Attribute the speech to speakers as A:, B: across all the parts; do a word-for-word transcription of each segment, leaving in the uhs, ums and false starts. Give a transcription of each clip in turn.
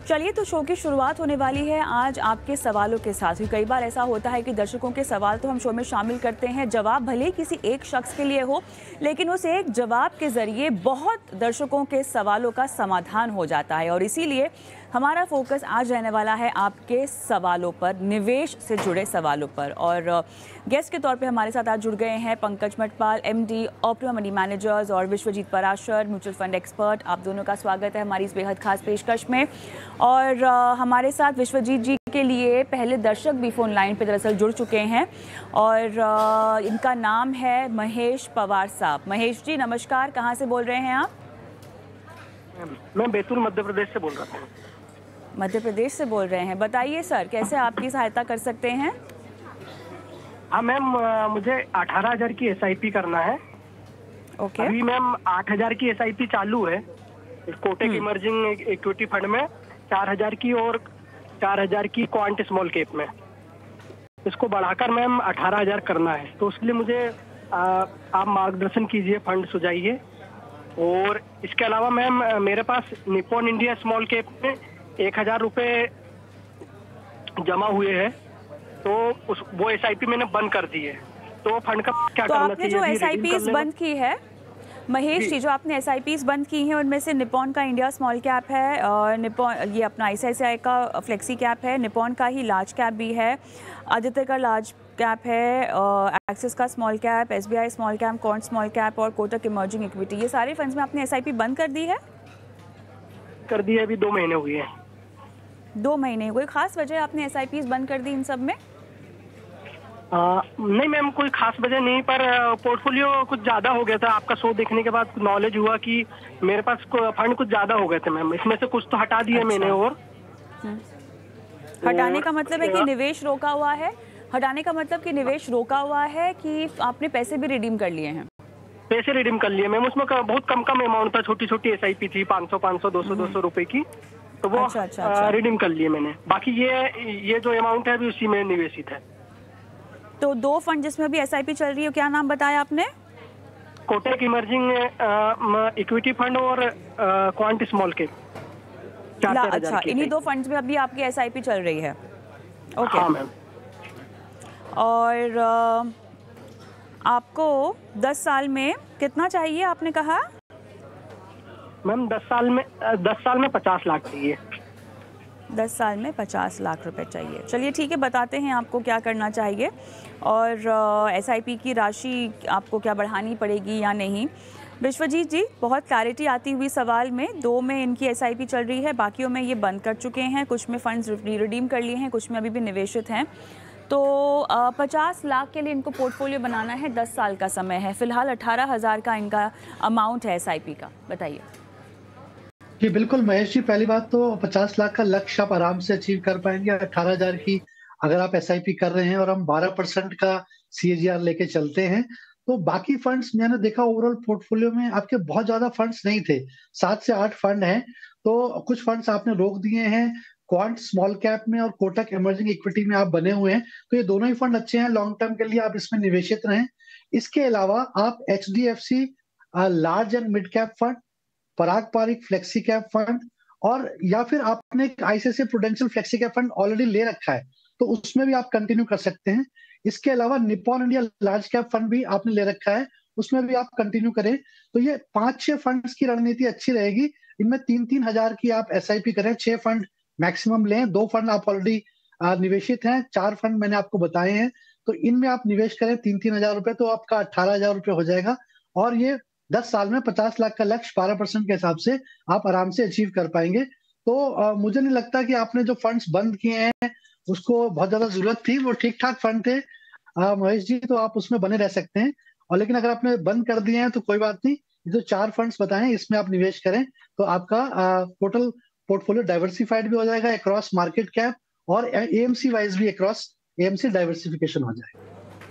A: चलिए, तो शो की शुरुआत होने वाली है आज आपके सवालों के साथ। कई बार ऐसा होता है कि दर्शकों के सवाल तो हम शो में शामिल करते हैं, जवाब भले ही किसी एक शख्स के लिए हो, लेकिन उस एक जवाब के ज़रिए बहुत दर्शकों के सवालों का समाधान हो जाता है। और इसीलिए हमारा फोकस आज रहने वाला है आपके सवालों पर, निवेश से जुड़े सवालों पर। और गेस्ट के तौर पे हमारे साथ आज जुड़ गए हैं Pankaj Matpal, MD Optima Money Managers, और Vishwajeet Parashar, mutual fund expert. आप दोनों का स्वागत है हमारी इस बेहद खास पेशकश में। और हमारे साथ विश्वजीत जी के लिए पहले दर्शक भी फ़ोन लाइन पे दरअसल जुड़ चुके हैं, और इनका नाम है महेश पवार साहब। महेश जी नमस्कार, कहाँ से बोल रहे हैं आप?
B: मैं बैतूल मध्य प्रदेश से बोल रहा हूँ।
A: मध्य प्रदेश से बोल रहे हैं, बताइए सर कैसे आपकी सहायता कर सकते हैं?
B: हाँ मैम, मुझे अठारह हजार की एस आई पी करना है।
A: ओके।
B: अभी मैम आठ हजार की एस आई पी चालू है कोटक इमर्जिंग इक्विटी फंड में, चार हजार की और चार हजार की क्वांट स्मॉल कैप में। इसको बढ़ाकर मैम अठारह हजार करना है, तो उसके लिए मुझे आ, आप मार्गदर्शन कीजिए, फंड सुझाइए। और इसके अलावा मैम मेरे पास निप्पॉन इंडिया स्मॉल कैप में एक हजार रुपये जमा हुए हैं, तो उस वो एस आई पी मैंने बंद कर दी है, तो फंड का क्या
A: तो
B: करना
A: आपने
B: चाहिए?
A: जो एस आई पीज़ बंद की है महेश जी, जो आपने एस आई पीज़ बंद की हैं उनमें से निप्पॉन का इंडिया स्मॉल कैप है, और निप्पॉन ये अपना आई सी आई सी आई का फ्लेक्सी कैप है, निप्पॉन का ही लार्ज कैप भी है, आदित्य का लार्ज कैप है, एक्सिस का small cap, S B I small cap, Quant small cap और कोटक इमर्जिंग इक्विटी, ये सारे फंड्स में आपने एस आई पी बंद कर दी है?
B: कर दी है, अभी दो महीने हुए हैं।
A: दो महीने कोई खास वजह आपने एस आई पीज़ बंद कर दी इन सब में?
B: आ, नहीं मैम, कोई खास वजह नहीं, पर पोर्टफोलियो कुछ ज़्यादा हो गया था। आपका शो देखने के बाद नॉलेज हुआ कि मेरे पास फंड कुछ ज़्यादा हो गए थे मैम, इसमें से कुछ तो हटा दिए। अच्छा। मैंने और
A: हटाने का मतलब है कि निवेश रोका हुआ है? हटाने का मतलब कि निवेश रोका हुआ है कि आपने पैसे भी रिडीम कर लिए हैं?
B: पैसे रिडीम कर लिए मैम, उसमें बहुत कम कम अमाउंट था, छोटी छोटी एस आई पी थी, पाँच सौ पाँच सौ दो सौ दो सौ रुपए की, तो वो
A: अच्छा, अच्छा, अच्छा।
B: रिडीम कर लिए मैंने। बाकी ये ये जो अमाउंट है अभी उसी में निवेशित है।
A: तो दो फंड जिसमें भी एस आई पी चल रही है, क्या नाम बताया आपने?
B: कोटक इमर्जिंग इक्विटी फंड और क्वांट स्मॉल कैप।
A: अच्छा, इन्हीं दो फंड्स में अभी आपकी एस आई पी चल रही है? ओके।
B: हाँ मैम।
A: और आ, आपको दस साल में कितना चाहिए आपने कहा?
B: मैम दस साल में दस साल में पचास लाख चाहिए।
A: दस साल में पचास लाख रुपए चाहिए। चलिए ठीक है, बताते हैं आपको क्या करना चाहिए और एस आई पी की राशि आपको क्या बढ़ानी पड़ेगी या नहीं। विश्वजीत जी, बहुत क्लैरिटी आती हुई सवाल में। दो में इनकी एस आई पी चल रही है, बाकियों में ये बंद कर चुके हैं, कुछ में फंड्स रिडीम कर लिए हैं, कुछ में अभी भी निवेशित हैं। तो पचास लाख के लिए इनको पोर्टफोलियो बनाना है, दस साल का समय है। फिलहाल अठारह हज़ार का इनका अमाउंट है एस आई पी का, बताइए।
C: जी बिल्कुल महेश जी, पहली बात तो पचास लाख का लक्ष्य आप आराम से अचीव कर पाएंगे। अठारह हजार की अगर आप एस आई पी कर रहे हैं और हम बारह परसेंट का सी ए जी आर लेके चलते हैं, तो बाकी फंड्स मैंने देखा ओवरऑल पोर्टफोलियो में आपके बहुत ज्यादा फंड्स नहीं थे, सात से आठ फंड हैं, तो कुछ फंड्स आपने रोक दिए हैं। क्वांट स्मॉल कैप में और कोटक इमर्जिंग इक्विटी में आप बने हुए हैं, तो ये दोनों ही फंड अच्छे हैं, लॉन्ग टर्म के लिए आप इसमें निवेशित रहें। इसके अलावा आप H D F C large and mid cap fund, Parag Parikh flexi cap fund, और या फिर आपने I C I C I Prudential flexi cap fund already ले रखा है, तो उसमें भी आप कंटिन्यू कर सकते हैं। इसके अलावा Nippon India large cap fund भी आपने ले रखा है, उसमें भी आप कंटिन्यू करें। तो ये पांच छह फंड्स की रणनीति अच्छी रहेगी। इनमें तीन तीन हजार की आप एस आई पी करें, छह फंड मैक्सिमम लें। दो फंड आप ऑलरेडी निवेशित हैं, चार फंड मैंने आपको बताए हैं, तो इनमें आप निवेश करें तीन तीन हजार रुपए, तो आपका अट्ठारह हजार रुपए हो जाएगा। और ये दस साल में पचास लाख का लक्ष्य बारह परसेंट के हिसाब से आप आराम से अचीव कर पाएंगे। तो आ, मुझे नहीं लगता कि आपने जो फंड्स बंद किए हैं उसको बहुत ज्यादा जरूरत थी, वो ठीक ठाक फंड थे आ, महेश जी, तो आप उसमें बने रह सकते हैं। और लेकिन अगर आपने बंद कर दिए हैं तो कोई बात नहीं, ये जो चार फंड्स बताए इसमें आप निवेश करें, तो आपका टोटल पोर्टफोलियो डाइवर्सिफाइड भी हो जाएगा अक्रॉस मार्केट कैप, और ए एम सी वाइज भी across A M C diversification हो जाएगा।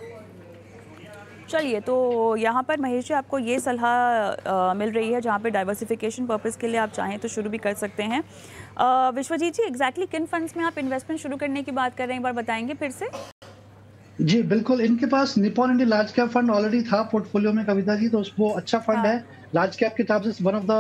A: चलिए, तो यहाँ पर महेश जी आपको ये सलाह मिल रही है जहाँ पे डाइवर्सिफिकेशन पर्पस के लिए आप चाहें तो शुरू भी कर सकते हैं। आ, विश्वजीत जी, एग्जैक्टली किन फंड्स में आप इन्वेस्टमेंट शुरू करने की बात कर रहे हैं, एक बार बताएंगे फिर से?
C: जी बिल्कुल, इनके पास Nippon India large cap fund already था पोर्टफोलियो में कविता जी, तो वो अच्छा फंड हाँ। है। लार्ज कैप के हिसाब से one of the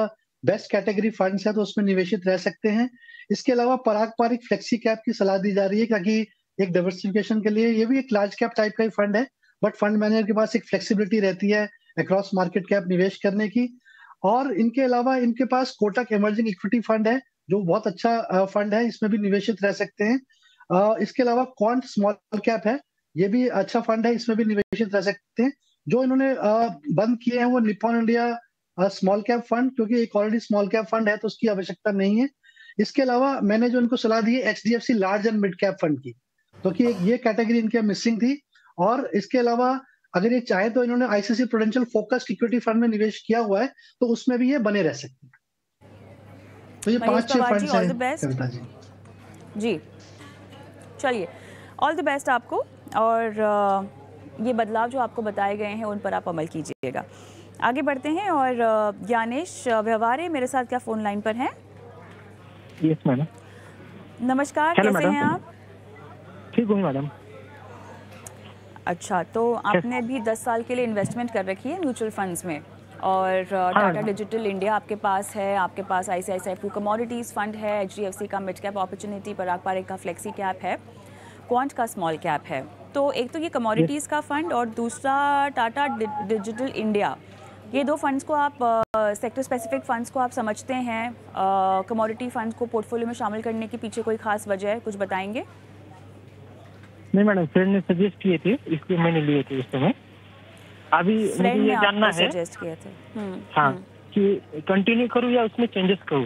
C: best category funds है तो उसमें निवेशित रह सकते हैं। इसके अलावा पारंपरिक फ्लेक्सी कैप की सलाह दी जा रही है, ताकि एक डाइवर्सिफिकेशन के लिए ये भी एक लार्ज कैप टाइप का ही फंड है, बट फंड मैनेजर के पास एक फ्लेक्सिबिलिटी रहती है अक्रॉस मार्केट कैप निवेश करने की। और इनके अलावा इनके पास कोटक इमर्जिंग इक्विटी फंड है, जो बहुत अच्छा फंड है, इसमें भी निवेशित रह सकते हैं। अ, इसके अलावा क्वांट स्मॉल कैप है, ये भी अच्छा फंड है, इसमें भी निवेशित रह सकते हैं। जो इन्होंने अ, बंद किए हैं वो Nippon India small cap fund, क्योंकि एक ऑलरेडी स्मॉल कैप फंड है तो उसकी आवश्यकता नहीं है। इसके अलावा मैंने जो इनको सलाह दी है HDFC large and mid cap fund की, क्योंकि तो ये कैटेगरी इनके मिसिंग थी। और इसके अलावा अगर ये चाहे तो इन्होंने ICC Prudential focused equity fund में निवेश किया हुआ है, तो उसमें भी ये बने रह सकते हैं। तो ये पांच छह फंड्स हैं कविता जी।
A: जी चलिए, ऑल द बेस्ट आपको, और ये बदलाव जो आपको बताए गए हैं उन पर आप अमल कीजिएगा। आगे बढ़ते हैं और ज्ञानेश व्यवहारे मेरे साथ क्या फोन लाइन पर हैं?
D: Yes madam.
A: नमस्कार, कैसे हैं आप?
D: ठीक हूँ मैडम।
A: अच्छा, तो आपने भी दस साल के लिए इन्वेस्टमेंट कर रखी है म्यूचुअल फंड्स में, और टाटा डिजिटल इंडिया आपके पास है, आपके पास आईसीआईसीआई प्रू कमोडिटीज़ फंड है, एचडीएफसी का mid cap opportunity, Parag Parekh का फ्लेक्सी कैप है, क्वांट का स्मॉल कैप है। तो एक तो ये कमोडिटीज़ का फंड और दूसरा टाटा डिजिटल इंडिया, ये दो फंड्स को आप सेक्टर स्पेसिफिक फंड्स को आप समझते हैं, कमोडिटी फंड्स को पोर्टफोलियो में शामिल करने के पीछे कोई खास वजह है, कुछ बताएंगे?
D: नहीं मैडम, फ्रेंड ने सजेस्ट किए थे, इसलिए मैंने लिए थे उस समय। अभी मुझे ये जानना है
A: सजेस्ट किए थे हुँ,
D: हाँ
A: हुँ.
D: कि कंटिन्यू करूँ या उसमें चेंजेस करूँ?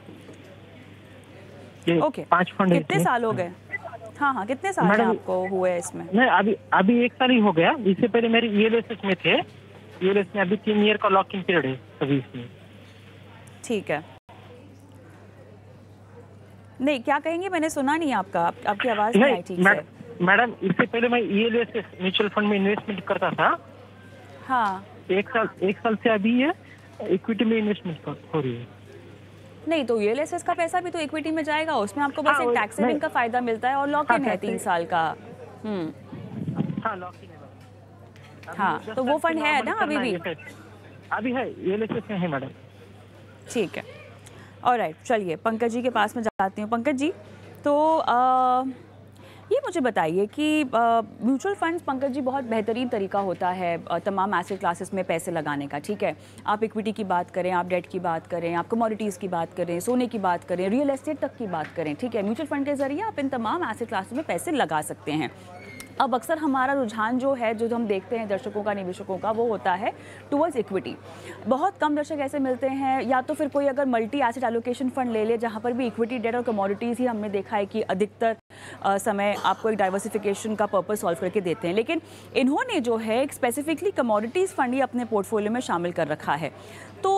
A: ओके,
D: पांच फंड
A: कितने साल हो गए? हाँ हाँ कितने साल आपको हुए इसमें?
D: नहीं, अभी अभी एक साल ही हो गया। इससे पहले मेरे ईएलएसएस में थे, ईएलएस में अभी तीन ईयर का लॉक इन पीरियड है अभी इसमें।
A: ठीक है, नहीं क्या कहेंगे, मैंने सुना नहीं आपका, आप, आपकी आवाज नहीं आई ठीक से।
D: मैडम, इससे पहले मैं ईएलएसएस म्यूचुअल फंड में इन्वेस्टमेंट करता था।
A: हाँ,
D: एक साल एक साल से अभी ये इक्विटी में इन्वेस्टमेंट हो रही है।
A: नहीं तो ईएलएसएस का पैसा भी तो इक्विटी में जाएगा, उसमें आपको बस एक टैक्स सेविंग का फायदा मिलता है और लॉक इन है तीन साल का।
D: हम्म हाँ, लॉक इन है।
A: हाँ, तो वो फंड है ना अभी भी?
D: अभी है, ईएलएसएस में है मैडम।
A: ठीक है, ऑलराइट, चलिए पंकज जी के पास में जाती हूँ। पंकज जी, तो आ, ये मुझे बताइए कि म्यूचुअल फंड्स पंकज जी बहुत बेहतरीन तरीका होता है आ, तमाम एसेट क्लासेस में पैसे लगाने का। ठीक है, आप इक्विटी की बात करें, आप डेट की बात करें, आप कमोडिटीज़ की बात करें, सोने की बात करें, रियल एस्टेट तक की बात करें। ठीक है, म्यूचुअल फंड के जरिए आप इन तमाम एसेट क्लासेस में पैसे लगा सकते हैं। अब अक्सर हमारा रुझान जो है, जो हम देखते हैं दर्शकों का, निवेशकों का, वो होता है टुवर्ड्स इक्विटी। बहुत कम दर्शक ऐसे मिलते हैं, या तो फिर कोई अगर मल्टी एसेट एलोकेशन फंड ले ले जहाँ पर भी इक्विटी, डेट और कमोडिटीज़ ही हमने देखा है कि अधिकतर आ, समय आपको एक डाइवर्सिफिकेशन का पर्पस सॉल्व करके देते हैं। लेकिन इन्होंने जो है एक स्पेसिफिकली कमोडिटीज़ फंड ही अपने पोर्टफोलियो में शामिल कर रखा है। तो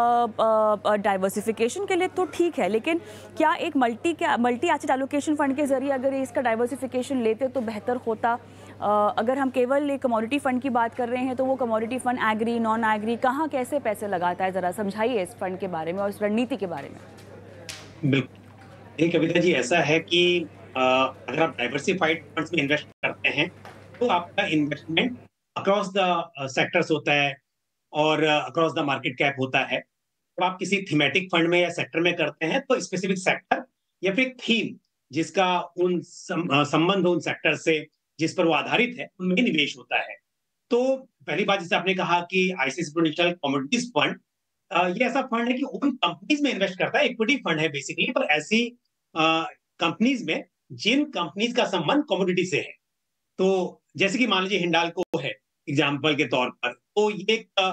A: डाइवर्सिफिकेशन के लिए तो ठीक है, लेकिन क्या एक मल्टी क्या मल्टी एसेट एलोकेशन फंड के जरिए अगर इसका डाइवर्सिफिकेशन लेते तो बेहतर होता? Uh, अगर हम केवल एक कमोडिटी फंड की बात कर रहे हैं तो वो commodity fund agri, non agri, कहाँ कैसे पैसे लगाता है, ज़रा समझाइए इस फंड के बारे में और इस रणनीति के बारे में।
E: बिल्कुल कविता जी, ऐसा है कि आ, अगर आप डाइवर्सिफाइड फंड्स में इन्वेस्ट करते हैं तो आपका इन्वेस्टमेंट अक्रॉस द सेक्टर्स होता है और अक्रॉस द मार्केट कैप होता है। तो आप किसी थीमेटिक फंड में या सेक्टर में करते हैं तो स्पेसिफिक सेक्टर या फिर थीम जिसका उन संबंध उन सेक्टर से जिस पर वो आधारित है उनमें निवेश होता है। तो पहली बात जैसे आपने कहा कि आईसीआईसीआई प्रूडेंशियल कमोडिटीज फंड, ये ऐसा फंड है कि उन कंपनीज में इन्वेस्ट करता है, इक्विटी फंड है बेसिकली, पर ऐसी कंपनीज में जिन कंपनीज का संबंध कमोडिटी से है। तो जैसे कि मान लीजिए हिंडाल्को है एग्जाम्पल के तौर पर, तो ये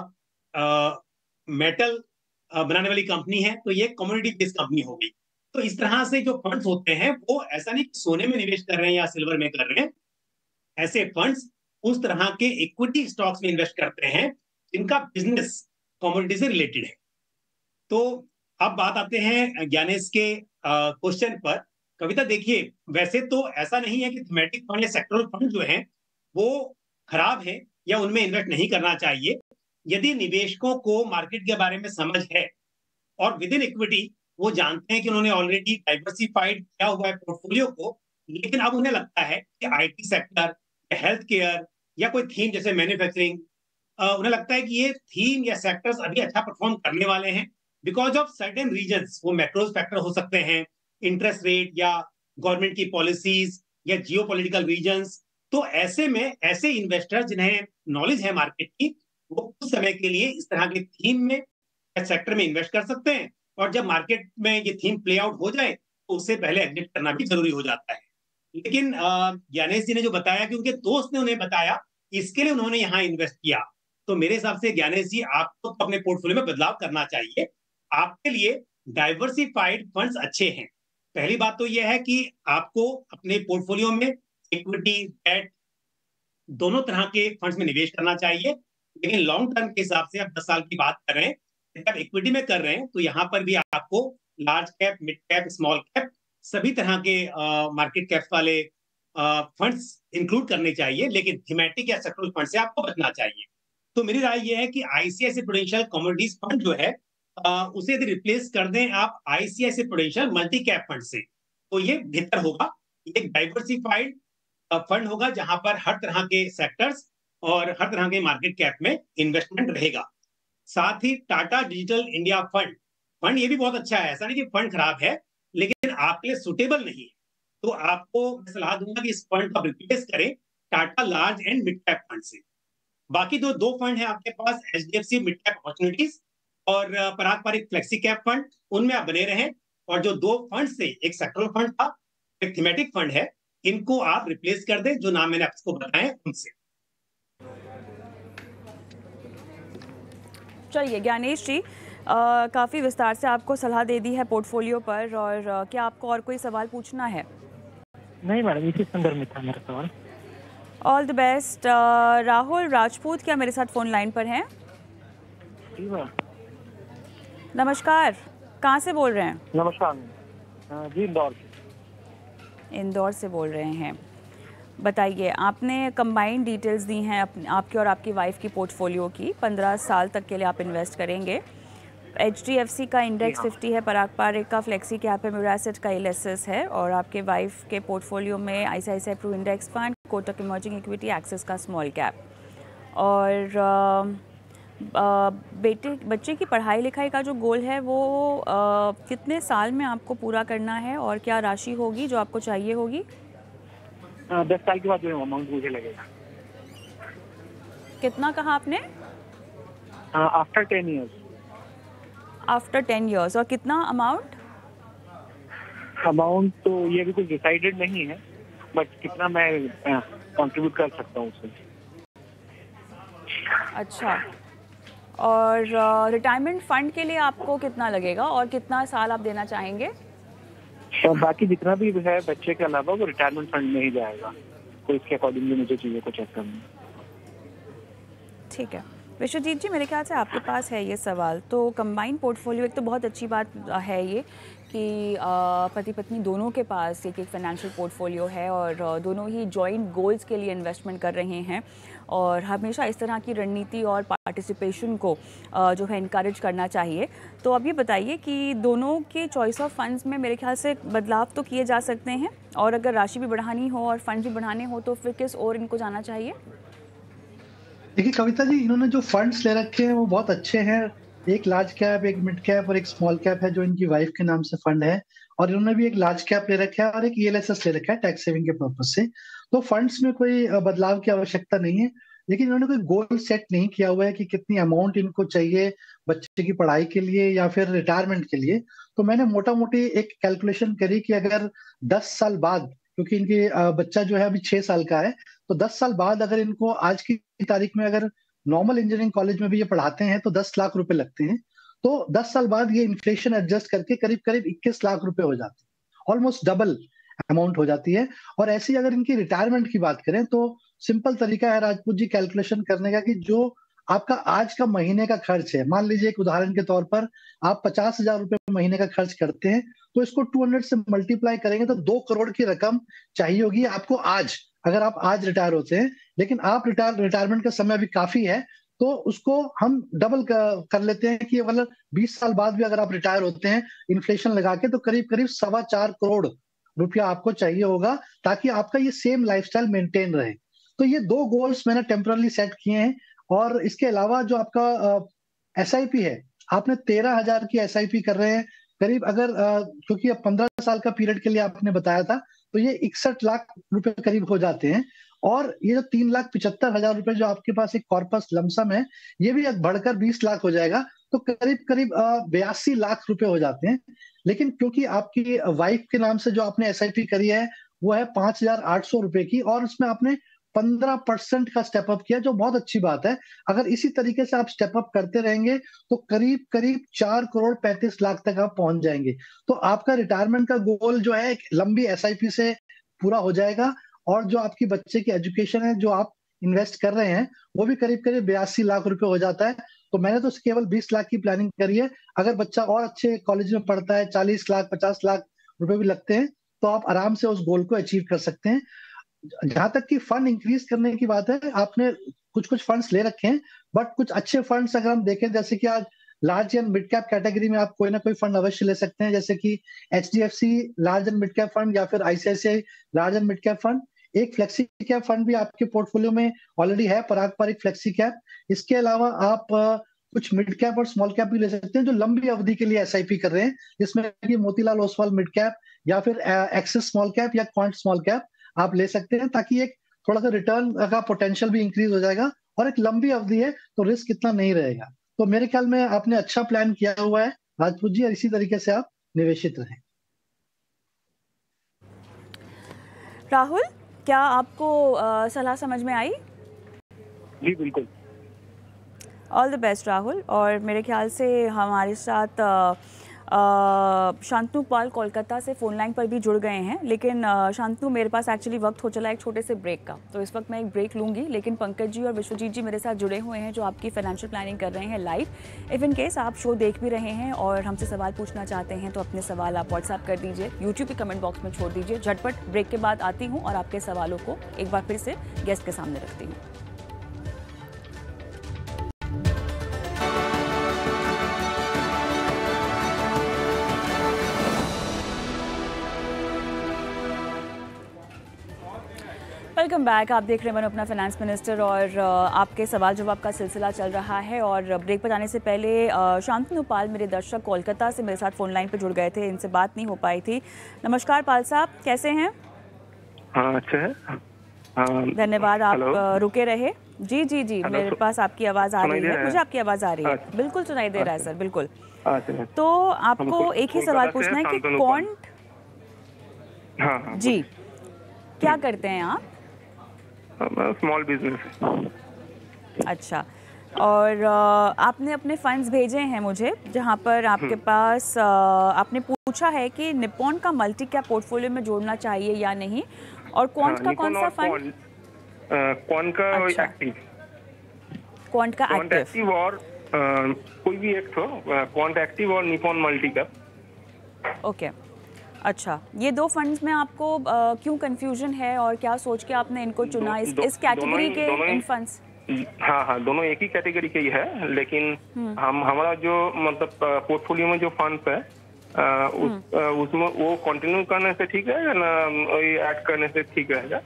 E: एक मेटल बनाने वाली कंपनी है, तो ये कमोडिटी बेस्ड कंपनी होगी। तो इस तरह से जो फंड्स होते हैं वो ऐसा नहीं कि सोने में निवेश कर रहे हैं या सिल्वर में कर रहे हैं, ऐसे फंड्स उस तरह के इक्विटी स्टॉक्स में इन्वेस्ट करते हैं जिनका बिजनेस कमोडिटी से रिलेटेड है। तो अब बात आते हैं ज्ञानेश के क्वेश्चन पर। कविता देखिए, वैसे तो ऐसा नहीं है कि थीमेटिक फंड या सेक्टरल फंड जो हैं वो खराब है या उनमें इन्वेस्ट नहीं करना चाहिए। यदि निवेशकों को मार्केट के बारे में समझ है और विद इन इक्विटी वो जानते हैं कि उन्होंने ऑलरेडी डाइवर्सिफाइड किया हुआ है पोर्टफोलियो को, लेकिन अब उन्हें लगता है कि आईटी सेक्टर, हेल्थ केयर या कोई थीम जैसे मैन्युफैक्चरिंग, उन्हें लगता है कि ये थीम या सेक्टर्स अभी अच्छा परफॉर्म करने वाले हैं, बिकॉज ऑफ सर्टेन रीजन्स, वो मैक्रो फैक्टर हो सकते हैं, इंटरेस्ट रेट या गवर्नमेंट की पॉलिसीज या जियो पॉलिटिकल रीजन्स। तो ऐसे में ऐसे इन्वेस्टर जिन्हें नॉलेज है मार्केट की, वो कुछ समय के लिए इस तरह के थीम में या सेक्टर में इन्वेस्ट कर सकते हैं, और जब मार्केट में ये थीम प्ले आउट हो जाए तो उससे पहले एग्जिट करना भी जरूरी हो जाता है। लेकिन ज्ञानेश जी ने जो बताया कि उनके दोस्त ने उन्हें बताया, इसके लिए उन्होंने यहाँ इन्वेस्ट किया, तो मेरे हिसाब से ज्ञानेश जी आपको तो अपने पोर्टफोलियो में बदलाव करना चाहिए। आपके लिए डाइवर्सिफाइड फंड्स अच्छे हैं। पहली बात तो यह है कि आपको अपने पोर्टफोलियो में इक्विटी, डेट, दोनों तरह के फंड्स में निवेश करना चाहिए। लेकिन लॉन्ग टर्म के हिसाब से आप दस साल की बात कर रहे हैं, जब इक्विटी में कर रहे हैं तो यहाँ पर भी आपको large cap, mid cap, small cap, सभी तरह के मार्केट कैप वाले फंड्स इंक्लूड करने चाहिए, लेकिन थीमेटिक या सेक्टरल फंड से आपको बचना चाहिए। तो मेरी राय यह है कि आईसीआईसीआई प्रूडेंशियल कमोडिटीज फंड जो है, आ, उसे यदि रिप्लेस कर दें आप ICICI Prudential multi cap fund से, तो ये बेहतर होगा। एक डाइवर्सिफाइड फंड होगा जहां पर हर तरह के सेक्टर्स और हर तरह के मार्केट कैप में इन्वेस्टमेंट रहेगा। साथ ही Tata digital India fund fund ये भी बहुत अच्छा है, ऐसा नहीं कि फंड खराब है, लेकिन आपके लिए सुटेबल नहीं है। तो आपको मैं सलाह दूंगा कि इस फंड को रिप्लेस करें Tata large and mid cap fund से। बाकी जो दो फंड है आपके पास, एचडीएफसी मिड कैप अपॉर्चुनिटीज और Parag Parikh flexi cap fund, उनमें आप बने रहें। और जो दो फंड से, एक सेक्टरल फंड था, एक थीमेटिक फंड है, इनको आप रिप्लेस कर दें, जो नाम मैंने आपको बताए उनसे।
A: चलिए ज्ञानेश जी, काफ़ी विस्तार से आपको सलाह दे दी है पोर्टफोलियो पर, और आ, क्या आपको और कोई सवाल पूछना है?
D: नहीं मैडम, इसी संदर्भ में था मेरा सवाल।
A: All the best. Rahul Rajput क्या मेरे साथ फोन लाइन पर हैं?
D: जी मैम।
A: नमस्कार, कहाँ से बोल रहे हैं?
D: नमस्कार जी, इंदौर
A: से। इंदौर से बोल रहे हैं, बताइए। आपने कंबाइंड डिटेल्स दी हैं अपने, आपके और आपकी वाइफ की पोर्टफोलियो की। पंद्रह साल तक के लिए आप इन्वेस्ट करेंगे। एचडीएफसी का इंडेक्स फिफ्टी है, पराग पारिक का फ्लेक्सी कैप है, म्यूरासिड का एलएसएस है, और आपके वाइफ के पोर्टफोलियो में ICICI Pru index fund, Kotak emerging equity, Axis का स्मॉल कैप। और आ, आ, बेटे बच्चे की पढ़ाई लिखाई का जो गोल है वो आ, कितने साल में आपको पूरा करना है, और क्या राशि होगी जो आपको चाहिए होगी?
D: दस साल के बाद जो अमाउंट मुझे लगेगा।
A: कितना कहा आपने?
D: After ten years.
A: After ten years. और कितना अमाउंट?
D: अमाउंट तो ये भी कुछ डिसाइडेड नहीं है, बट कितना मैं कंट्रीब्यूट कर सकता हूँ उससे।
A: अच्छा, और रिटायरमेंट फंड के लिए आपको कितना लगेगा, और कितना साल आप देना चाहेंगे?
D: तो बाकी जितना भी है बच्चे के अलावा वो रिटायरमेंट फंड में ही जाएगा, तो इसके अकॉर्डिंगली मुझे चीज़ों को चेक करना है।
A: ठीक है विश्वजीत जी, मेरे ख्याल से आपके पास है ये सवाल। तो कंबाइंड पोर्टफोलियो, एक तो बहुत अच्छी बात है ये कि पति पत्नी दोनों के पास एक एक फाइनेंशियल पोर्टफोलियो है, और दोनों ही जॉइंट गोल्स के लिए इन्वेस्टमेंट कर रहे हैं, और हमेशा इस तरह की रणनीति और पार्टिसिपेशन को जो है इनकरेज करना चाहिए। तो अब ये बताइए कि दोनों के चॉइस ऑफ फंड्स में मेरे ख्याल से बदलाव तो किए जा सकते हैं, और अगर राशि भी बढ़ानी हो और फंड भी बढ़ाने हो तो फिर किस ओर इनको जाना चाहिए?
C: देखिए कविता जी, इन्होंने जो फंड्स ले रखे हैं वो बहुत अच्छे हैं। एक लार्ज कैप, एक मिड कैप और एक स्मॉल कैप है जो इनकी वाइफ के नाम से फंड है, और इन्होंने भी एक लार्ज कैप ले रखा है और एक ईएलएसएस ले रखा है टैक्स सेविंग के पर्पज से। तो फंड्स में कोई बदलाव की आवश्यकता नहीं है, लेकिन इन्होंने कोई गोल सेट नहीं किया हुआ है कि कितनी अमाउंट इनको चाहिए बच्चे की पढ़ाई के लिए या फिर रिटायरमेंट के लिए। तो मैंने मोटा मोटी एक कैलकुलेशन करी कि अगर दस साल बाद, क्योंकि इनकी बच्चा जो है अभी छह साल का है, तो दस साल बाद अगर इनको आज की तारीख में अगर नॉर्मल इंजीनियरिंग कॉलेज में भी ये पढ़ाते हैं तो दस लाख रुपए लगते हैं। तो दस साल बाद ये इन्फ्लेशन एडजस्ट करके करीब करीब इक्कीस लाख रुपए हो जाते हैं, ऑलमोस्ट डबल अमाउंट हो जाती है। और ऐसे ही अगर इनकी रिटायरमेंट की बात करें तो सिंपल तरीका है राजपूत जी कैलकुलेशन करने का कि जो आपका आज का महीने का खर्च है, मान लीजिए एक उदाहरण के तौर पर आप पचास हजार रुपए महीने का खर्च करते हैं, तो इसको दो सौ से मल्टीप्लाई करेंगे तो दो करोड़ की रकम चाहिए होगी आपको आज, अगर आप आज रिटायर होते हैं। लेकिन आप रिटायर रिटायरमेंट का समय अभी काफी है, तो उसको हम डबल कर लेते हैं कि मतलब बीस साल बाद भी अगर आप रिटायर होते हैं इन्फ्लेशन लगा के, तो करीब करीब सवा चार करोड़ रुपया आपको चाहिए होगा, ताकि आपका ये सेम लाइफस्टाइल मेंटेन रहे। तो ये दो गोल्स मैंने टेम्परली सेट किए हैं। और इसके अलावा जो आपका एस आई पी है आपने तेरह हजार की एस आई पी कर रहे हैं करीब, अगर क्योंकि अब पंद्रह साल का पीरियड के लिए आपने बताया था, तो ये इकसठ लाख रुपए करीब हो जाते हैं। और ये जो तीन लाख पिछहत्तर हजार रुपए जो आपके पास एक कॉर्पस लमसम है, ये भी अब बढ़कर बीस लाख हो जाएगा, तो करीब करीब बयासी लाख रुपए हो जाते हैं। लेकिन क्योंकि आपकी वाइफ के नाम से जो आपने एस आई पी करी है वो है पांच हजार आठ सौ रुपए की, और उसमें आपने पंद्रह परसेंट का स्टेप अप किया, जो बहुत अच्छी बात है। अगर इसी तरीके से आप स्टेप अप करते रहेंगे तो करीब करीब चार करोड़ पैंतीस लाख तक आप पहुंच जाएंगे। तो आपका रिटायरमेंट का गोल जो है एक लंबी एस आई पी से पूरा हो जाएगा, और जो आपकी बच्चे की एजुकेशन है जो आप इन्वेस्ट कर रहे हैं वो भी करीब करीब बयासी लाख रुपए हो जाता है। तो मैंने तो केवल बीस लाख की प्लानिंग करी है। अगर बच्चा और अच्छे कॉलेज में पढ़ता है, चालीस लाख पचास लाख रुपए भी लगते हैं, तो आप आराम से उस गोल को अचीव कर सकते हैं। जहां तक कि फंड इंक्रीज करने की बात है, आपने कुछ कुछ फंड्स ले रखे हैं, बट कुछ अच्छे फंड्स अगर हम देखें, जैसे कि आज large and mid cap category में आप कोई ना कोई फंड अवश्य ले सकते हैं, जैसे कि H D F C large and mid cap fund या फिर I C I C I large and mid cap fund. एक फ्लेक्सी कैप फंड भी आपके पोर्टफोलियो में ऑलरेडी है, पराग पारिक फ्लेक्सी कैप। इसके अलावा आप कुछ मिड कैप और स्मॉल कैप भी ले सकते हैं जो लंबी अवधि के लिए एस आई पी कर रहे हैं, जिसमें कि मोतीलाल ओसवाल मिड कैप या फिर एक्सिस स्मॉल कैप या क्वांट स्मॉल कैप आप ले सकते हैं, ताकि एक थोड़ा सा रिटर्न का पोटेंशियल भी इंक्रीज हो जाएगा, और एक लंबी अवधि है तो रिस्क इतना नहीं रहेगा। तो मेरे ख्याल में आपने अच्छा प्लान किया हुआ है राजपूत जी, और इसी तरीके से आप निवेशित रहें।
A: राहुल, क्या आपको आ, सलाह समझ में आई?
D: जी बिल्कुल।
A: All the best Rahul. और मेरे ख्याल से हमारे साथ आ, आ, शांतनु पाल कोलकाता से फ़ोन लाइन पर भी जुड़ गए हैं, लेकिन आ, शांतनु, मेरे पास एक्चुअली वक्त हो चला एक छोटे से ब्रेक का, तो इस वक्त मैं एक ब्रेक लूँगी। लेकिन पंकज जी और विश्वजीत जी मेरे साथ जुड़े हुए हैं जो आपकी फाइनेंशियल प्लानिंग कर रहे हैं लाइव। इफ इन केस आप शो देख भी रहे हैं और हमसे सवाल पूछना चाहते हैं तो अपने सवाल आप व्हाट्सएप कर दीजिए, यूट्यूब के कमेंट बॉक्स में छोड़ दीजिए। झटपट ब्रेक के बाद आती हूँ और आपके सवालों को एक बार फिर से गेस्ट के सामने रखती हूँ। Welcome back. आप देख रहे हैं अपना फाइनेंस मिनिस्टर, और आपके सवाल जवाब का सिलसिला चल रहा है। और ब्रेक पर जाने से पहले शांतनु पाल, मेरे दर्शक कोलकाता से मेरे साथ फ़ोन लाइन पर जुड़ गए थे, इनसे बात नहीं हो पाई थी। नमस्कार पाल साहब, कैसे हैं?
F: हाँ, अच्छा है। हाँ,
A: धन्यवाद, आप रुके रहे। जी जी जी, मेरे पास आपकी आवाज़ आ रही है, मुझे आपकी आवाज़ आ रही है, बिल्कुल सुनाई दे रहा है सर, बिल्कुल। तो आपको एक ही सवाल पूछना है कि कौन जी क्या करते हैं आप?
F: Small business.
A: अच्छा, और आपने अपने फंड्स भेजे हैं मुझे, जहां पर आपके पास आपने पूछा है कि निप्पॉन का मल्टी कैप पोर्टफोलियो में जोड़ना चाहिए या नहीं, और क्वांट का कौन सा फंड?
F: क्वांट का एक्टिव।
A: क्वांट का एक्टिव
F: और कोई भी एक तो क्वांट एक्टिव और निप्पॉन मल्टी कैप।
A: ओके, अच्छा, ये दो फंड्स में आपको आ, क्यों कंफ्यूजन है और क्या सोच के आपने इनको चुना? इस, इस कैटेगरी के इन फंड्स?
F: हाँ हाँ, दोनों एक ही कैटेगरी के ही है, लेकिन हम हमारा जो मतलब पोर्टफोलियो में जो फंड्स है आ, उस, आ, उसमें वो कंटिन्यू करने से ठीक है ना ऐड करने से ठीक रहेगा?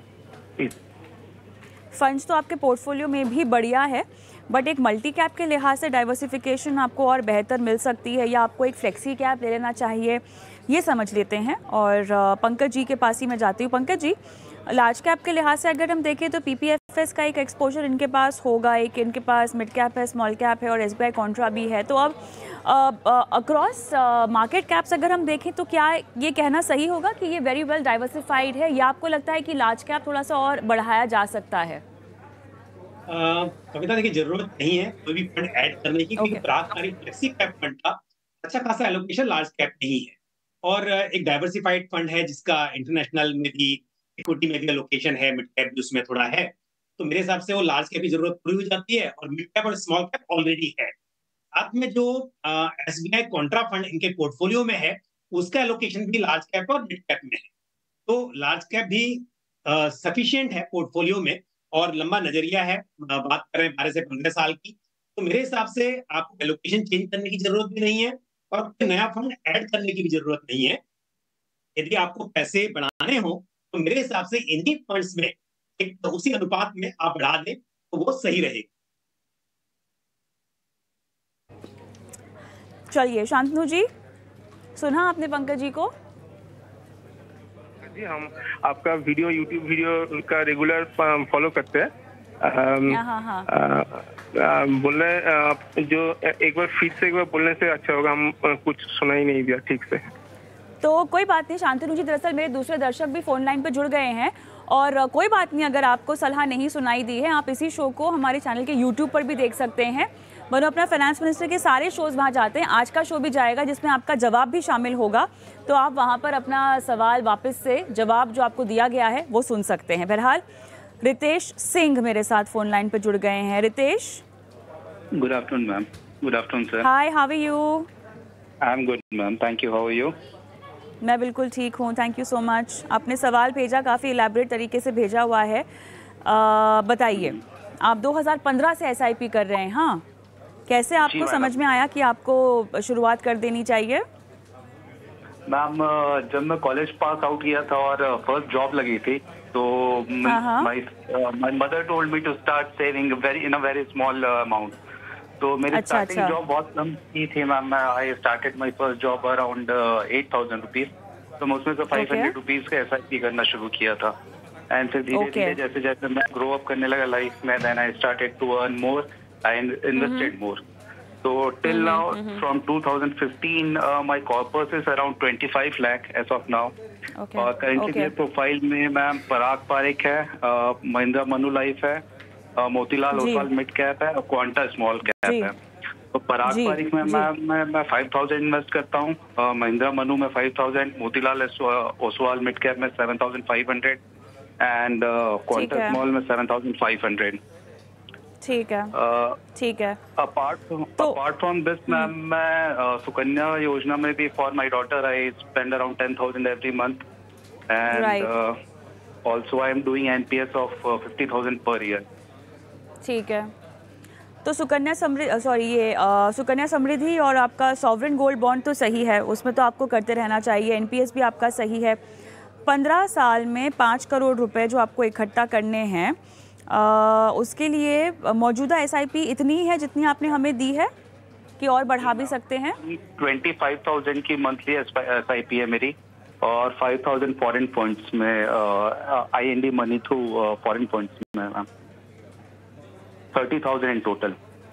A: फंड्स तो आपके पोर्टफोलियो में भी बढ़िया है, बट एक मल्टी कैप के लिहाज से डाइवर्सिफिकेशन आपको और बेहतर मिल सकती है, या आपको एक फ्लेक्सी कैप ले लेना चाहिए, ये समझ लेते हैं। और पंकज जी के पास ही मैं जाती हूँ। पंकज जी, लार्ज कैप के लिहाज से अगर हम देखें तो पीपीएफएस का एक एक्सपोजर इनके पास होगा, एक इनके पास मिड कैप है, स्मॉल कैप है, और एसबीआई कॉन्ट्रा भी है। तो अब अक्रॉस मार्केट कैप्स अगर हम देखें तो क्या ये कहना सही होगा कि ये वेरी वेल डाइवर्सिफाइड है, या आपको लगता है कि लार्ज कैप थोड़ा सा और बढ़ाया जा सकता है?
E: कविता, देखिए जरूरत नहीं है कोई भी फंड ऐड करने की, क्योंकि पारंपरिक फ्लेक्सी कैप फंड का अच्छा खासा एलोकेशन लार्ज कैप नहीं है, और एक डाइवर्सिफाइड फंड है जिसका इंटरनेशनल में भी, इक्विटी में भी एलोकेशन है, मिड कैप भी उसमें थोड़ा है। तो मेरे हिसाब से वो लार्ज कैप की जरूरत पूरी हो जाती है, और मिड कैप और स्मॉल कैप ऑलरेडी है। साथ में जो एसबीआई कॉन्ट्रा फंड इनके पोर्टफोलियो में है, उसका एलोकेशन भी लार्ज कैप और मिड कैप में है। तो लार्ज कैप भी सफिशिएंट है पोर्टफोलियो में, और लंबा नजरिया है, बात करें बारह से पंद्रह साल की। तो मेरे हिसाब से आपको एलोकेशन चेंज करने की जरूरत भी नहीं है, और नया फंड ऐड करने की भी जरूरत नहीं है। यदि आपको पैसे बढ़ाने हो तो मेरे हिसाब से इन्हीं फंड्स में एक उसी अनुपात में आप बढ़ा दें तो वो सही रहेगा।
A: चलिए शांतनु जी, सुना आपने पंकज जी को?
F: जी, हम आपका वीडियो यूट्यूब वीडियो का रेगुलर फॉलो करते हैं। अम,
A: हाँ हाँ
F: आ, आ, बोलने आ, जो एक बार फिर से एक बार बोलने से अच्छा होगा, हम आ, कुछ सुना ही नहीं दिया ठीक से।
A: तो कोई बात नहीं शांतनु जी, दरअसल मेरे दूसरे दर्शक भी फोन लाइन पर जुड़ गए हैं और कोई बात नहीं, अगर आपको सलाह नहीं सुनाई दी है, आप इसी शो को हमारे चैनल के यूट्यूब पर भी देख सकते हैं। बनो अपना फाइनेंस मिनिस्टर के सारे शोज़ वहाँ जाते हैं, आज का शो भी जाएगा जिसमें आपका जवाब भी शामिल होगा, तो आप वहाँ पर अपना सवाल वापस से जवाब जो आपको दिया गया है वो सुन सकते हैं। बहरहाल रितेश सिंह मेरे साथ फोन लाइन पर जुड़ गए हैं। Ritesh,
G: good afternoon ma'am. Good afternoon sir.
A: Hi, how are you?
G: I am good ma'am, thank you. How are you?
A: मैं बिल्कुल ठीक हूँ, थैंक यू सो मच। आपने सवाल भेजा, काफ़ी इलेबोरेट तरीके से भेजा हुआ है। बताइए, आप दो हज़ार पंद्रह से एस आई पी कर रहे हैं, हाँ? कैसे आपको समझ में आया कि आपको शुरुआत कर देनी चाहिए?
G: मैम, जब मैं कॉलेज पास आउट किया था और फर्स्ट जॉब लगी थी, तो my mother told me to start saving very in a very small amount. तो मेरी
A: अच्छा,
G: स्टार्टिंग
A: अच्छा।
G: जॉब बहुत कम की थी ma'am. I started my first job around eight thousand rupees. तो मैं उसमें से फाइव हंड्रेड रुपीज का एस आई पी करना शुरू किया था। एंड फिर धीरे धीरे जैसे जैसे मैं ग्रो अप करने लगा लाइफ में, then I started to earn more, I invested more. So till now, mm-hmm. from two thousand fifteen, uh, my corpus is around twenty-five lakh as of now.
A: Okay.
G: और currently
A: Okay.
G: मेरे profile में ma'am Parag Parikh है, Mahindra life है, uh, Motilal Oswal mid cap है और quanta small cap है। तो पराग पारिक में मैम मैं मैं फाइव थाउजेंड इन्वेस्ट करता हूँ, uh, महिंद्रा मनु में five thousand, Motilal Oswal mid cap में seven thousand five hundred and Quanta small में सेवन थाउजेंड फाइव हंड्रेड।
A: ठीक है, ठीक है।
G: Apart apart from this ma'am, मैं सुकन्या योजना में भी for my daughter I spend around ten thousand every month and also I am doing NPS of fifty thousand per year.
A: ठीक है, तो सुकन्या समृद्धि सॉरी ये आ, सुकन्या समृद्धि और आपका सॉवरेन गोल्ड बॉन्ड तो सही है, उसमें तो आपको करते रहना चाहिए। एनपीएस भी आपका सही है। पंद्रह साल में पाँच करोड़ रुपए जो आपको इकट्ठा करने हैं, आ, उसके लिए मौजूदा एसआईपी इतनी है जितनी आपने हमें दी है कि और बढ़ा भी सकते हैं?
G: ट्वेंटी फाइव थाउजेंड की मंथली एसआईपी है मेरी और फाइव थाउजेंड फॉरेन पॉइंट्स में INDmoney through foreign points में ma'am, thirty thousand in total.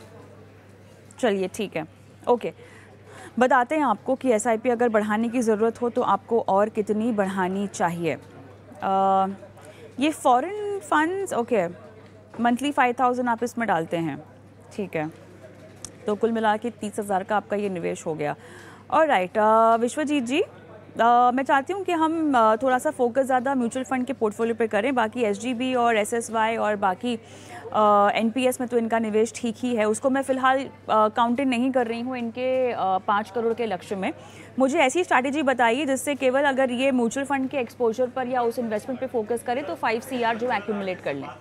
A: चलिए ठीक है, ओके। बताते हैं आपको कि एसआईपी अगर बढ़ाने की ज़रूरत हो तो आपको और कितनी बढ़ानी चाहिए। आ, ये foreign funds, okay, monthly five thousand आप इसमें डालते हैं, ठीक है, तो कुल मिला के तीस हज़ार का आपका ये निवेश हो गया। और राइट, विश्वजीत जी, आ, मैं चाहती हूँ कि हम आ, थोड़ा सा फोकस ज़्यादा म्यूचुअल फंड के पोर्टफोलियो पे करें। बाकी एसजीबी और एसएसवाई और बाकी एनपीएस में तो इनका निवेश ठीक ही है, उसको मैं फ़िलहाल काउंटिंग नहीं कर रही हूँ इनके पाँच करोड़ के लक्ष्य में। मुझे ऐसी स्ट्रैटेजी बताइए जिससे केवल अगर ये म्यूचुअल फंड के एक्सपोजर पर या उस इन्वेस्टमेंट पे फोकस करें तो फाइव सी आर जो एक्यूमुलेट कर लें।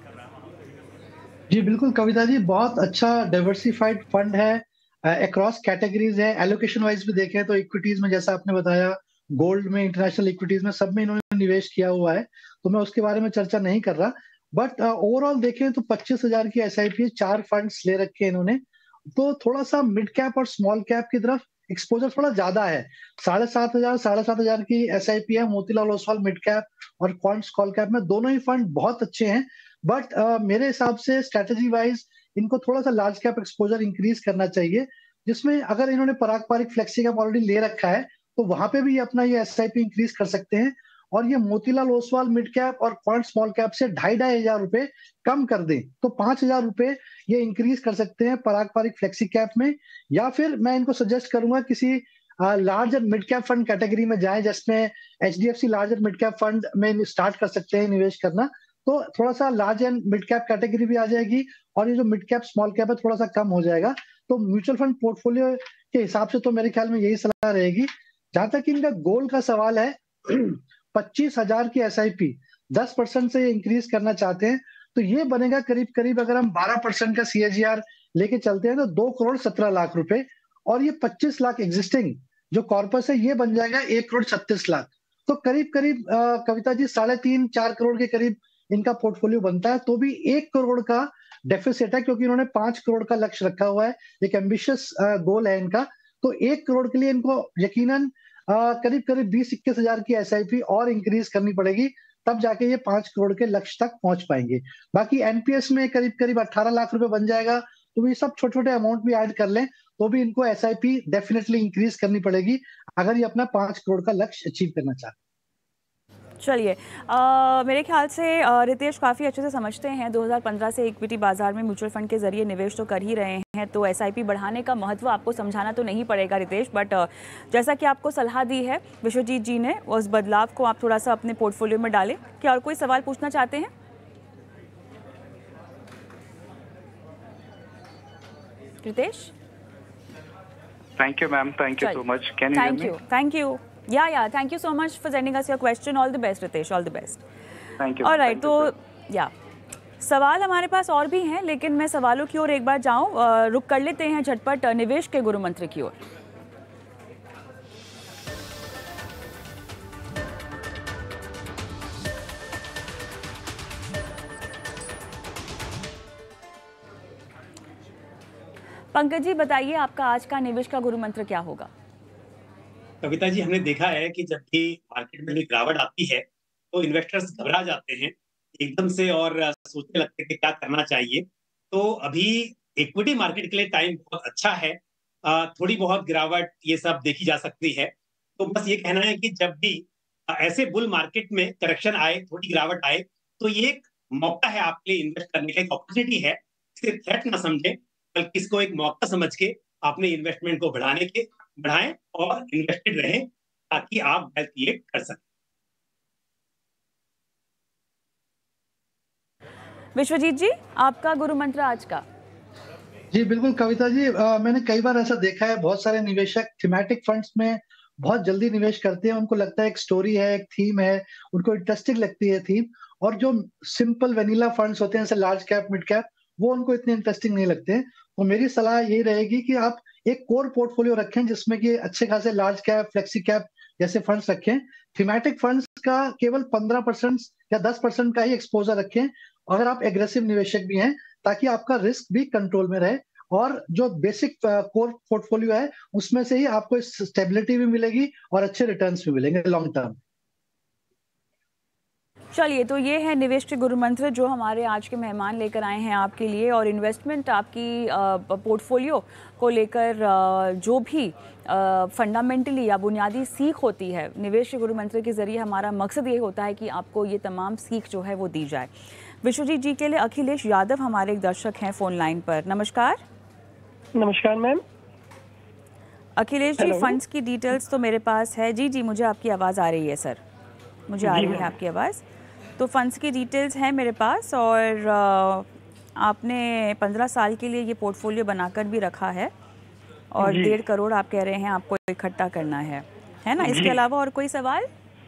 C: जी बिल्कुल कविता जी, बहुत अच्छा डाइवर्सिफाइड फंड है, अक्रॉस कैटेगरीज है। एलोकेशन वाइज भी देखें तो इक्विटीज में जैसा आपने बताया, गोल्ड में, इंटरनेशनल इक्विटीज में, सब में इन्होंने निवेश किया हुआ है, तो मैं उसके बारे में चर्चा नहीं कर रहा। बट ओवरऑल uh, देखें तो पच्चीस हजार की एसआईपी, चार फंड्स ले रखे हैं इन्होंने, तो थोड़ा सा मिड कैप और स्मॉल कैप की तरफ एक्सपोजर थोड़ा ज्यादा है। साढ़े सात हजार साढ़े सात हजार की एसआईपी है मोतीलाल ओसवाल मिड कैप और क्वांट स्मॉल कैप में, दोनों ही फंड बहुत अच्छे हैं। बट uh, मेरे हिसाब से स्ट्रेटेजी वाइज इनको थोड़ा सा लार्ज कैप एक्सपोजर इंक्रीज करना चाहिए, जिसमें अगर इन्होंने Parag Parikh flexi cap already ले रखा है तो वहां पे भी अपना ये एसआईपी इंक्रीज कर सकते हैं। और ये मोतीलाल ओसवाल मिड कैप और क्वांट स्मॉल कैप से ढाई ढाई हजार रुपए कम कर दें तो पांच हजार रुपए ये इंक्रीज कर सकते हैं पराग पारिक फ्लेक्सी कैप में। या फिर मैं इनको सजेस्ट करूंगा किसी large and mid cap fund category में जाएं, जिसमें HDFC large and mid cap fund में स्टार्ट कर सकते हैं निवेश करना, तो थोड़ा सा large and mid cap category भी आ जाएगी और ये जो मिड कैप स्मॉल कैप है थोड़ा सा कम हो जाएगा। तो म्यूचुअल फंड पोर्टफोलियो के हिसाब से तो मेरे ख्याल में यही सलाह रहेगी। जहां तक इनका गोल का सवाल है, पच्चीस हजार की एसआईपी दस परसेंट से इंक्रीज करना चाहते हैं, तो ये बनेगा करीब करीब, अगर हम बारह परसेंट का सीएजीआर लेके चलते हैं तो दो करोड़ सत्रह लाख रुपए, और ये पच्चीस लाख एग्जिस्टिंग जो कॉर्पस है ये बन जाएगा एक करोड़ छत्तीस लाख। तो करीब करीब कविता जी साढ़े तीन चार करोड़ के करीब इनका पोर्टफोलियो बनता है, तो भी एक करोड़ का डेफिसिट है, क्योंकि इन्होंने पांच करोड़ का लक्ष्य रखा हुआ है, एक एम्बिशियस गोल है इनका। तो एक करोड़ के लिए इनको यकीनन करीब करीब बीस इक्कीस हजार की एसआईपी और इंक्रीज करनी पड़ेगी, तब जाके ये पांच करोड़ के लक्ष्य तक पहुंच पाएंगे। बाकी एनपीएस में करीब करीब अठारह लाख रुपए बन जाएगा, तो ये सब छोटे छोटे अमाउंट भी ऐड कर लें तो भी इनको एसआईपी डेफिनेटली इंक्रीज करनी पड़ेगी अगर ये अपना पांच करोड़ का लक्ष्य अचीव करना चाहते हैं।
A: चलिए, मेरे ख्याल से रितेश काफ़ी अच्छे से समझते हैं दो हज़ार पंद्रह से इक्विटी बाजार में म्यूचुअल फंड के जरिए निवेश तो कर ही रहे हैं, तो एसआईपी बढ़ाने का महत्व आपको समझाना तो नहीं पड़ेगा रितेश, बट जैसा कि आपको सलाह दी है विश्वजीत जी ने, उस बदलाव को आप थोड़ा सा अपने पोर्टफोलियो में डालें। क्या और कोई सवाल पूछना चाहते हैं Ritesh?
G: Thank you ma'am, thank you so much. Can you
A: thank you thank you Yeah, yeah. Thank you so much for sending us your question. All the best, Ritesh. All the best.
G: Thank you.
A: All right. तो या सवाल हमारे पास और भी हैं, लेकिन मैं सवालों की ओर एक बार जाऊं, रुक कर लेते हैं झटपट निवेश के गुरु मंत्र की ओर। पंकज जी बताइए, आपका आज का निवेश का गुरु मंत्र क्या होगा?
E: कविता जी, हमने देखा है कि जब भी मार्केट में गिरावट आती है तो इन्वेस्टर्स घबरा जाते हैं एकदम से और सोचने लगते हैं कि क्या करना चाहिए। तो अभी इक्विटी मार्केट के लिए टाइम बहुत अच्छा है, थोड़ी बहुत गिरावट ये सब देखी जा सकती है। तो बस ये कहना है कि जब भी ऐसे बुल मार्केट में करेक्शन आए, थोड़ी गिरावट आए, तो ये एक मौका है आपके लिए इन्वेस्ट करने का, एक अपॉर्चुनिटी है। इसे थ्रेट ना समझें, बल्कि इसको एक मौका समझ के अपने इन्वेस्टमेंट को बढ़ाने के बढ़ाएं और इन्वेस्टेड रहें ताकि आप वेल्थ क्रिएट कर सकें।
A: विश्वजीत जी, आपका गुरु मंत्र आज का?
C: जी बिल्कुल कविता जी, आ, मैंने कई बार ऐसा देखा है, बहुत सारे निवेशक थीमेटिक फंड्स में बहुत जल्दी निवेश करते हैं। उनको लगता है एक स्टोरी है, एक थीम है, उनको इंटरेस्टिंग लगती है थीम, और जो सिंपल वेनिला फंड्स होते हैं जैसे लार्ज कैप मिड कैप, वो उनको इतने इंटरेस्टिंग नहीं लगते हैं। तो मेरी सलाह यही रहेगी कि आप एक कोर पोर्टफोलियो रखें जिसमें कि अच्छे खासे लार्ज कैप, फ्लेक्सी कैप जैसे फंड्स रखें। थीमेटिक फंड्स का केवल पंद्रह परसेंट या दस परसेंट का ही एक्सपोजर रखें अगर आप एग्रेसिव निवेशक भी हैं, ताकि आपका रिस्क भी कंट्रोल में रहे और जो बेसिक कोर पोर्टफोलियो है उसमें से ही आपको स्टेबिलिटी भी मिलेगी और अच्छे रिटर्न्स भी मिलेंगे लॉन्ग टर्म।
A: चलिए, तो ये है निवेश के गुरु मंत्र जो हमारे आज के मेहमान लेकर आए हैं आपके लिए। और इन्वेस्टमेंट आपकी पोर्टफोलियो को लेकर जो भी फंडामेंटली या बुनियादी सीख होती है, निवेश के गुरु मंत्र के ज़रिए हमारा मकसद ये होता है कि आपको ये तमाम सीख जो है वो दी जाए। विश्वजीत जी के लिए अखिलेश यादव हमारे एक दर्शक हैं फोन लाइन पर। नमस्कार।
B: नमस्कार मैम।
A: अखिलेश जी, फंड्स की डिटेल्स तो मेरे पास है। जी जी, मुझे आपकी आवाज़ आ रही है सर, मुझे आ रही है आपकी आवाज़। तो फंड्स की डिटेल्स हैं मेरे पास और आपने पंद्रह साल के लिए ये पोर्टफोलियो बनाकर भी रखा है और डेढ़ करोड़ आप कह रहे हैं आपको इकट्ठा करना है, है ना? इसके अलावा और कोई सवाल?